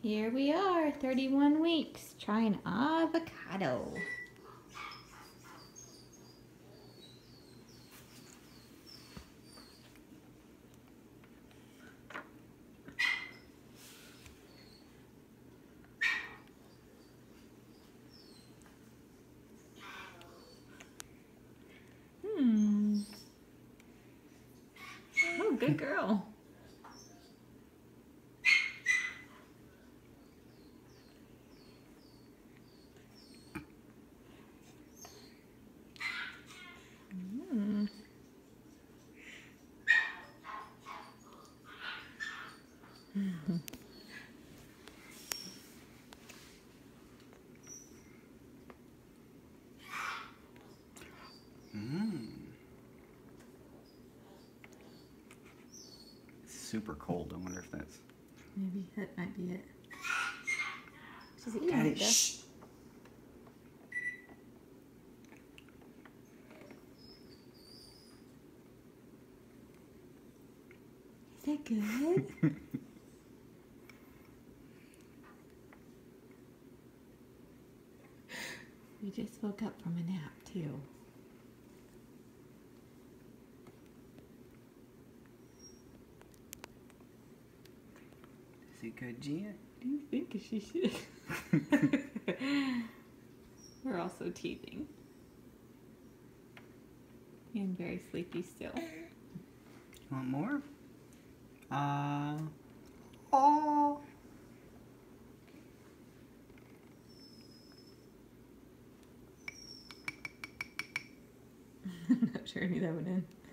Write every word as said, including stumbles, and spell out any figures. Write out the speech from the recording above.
Here we are, thirty-one weeks, trying avocado. Hmm. Oh, good girl. Hmm. Mmm. Super cold. I wonder if that's... Maybe that might be it. She's eating Daddy, it, though. shh. Is that good? We just woke up from a nap, too. Is he good, Gia? Do you think she should? We're also teething. And very sleepy still. Want more? Uh... Oh! I'm not sure who that would in.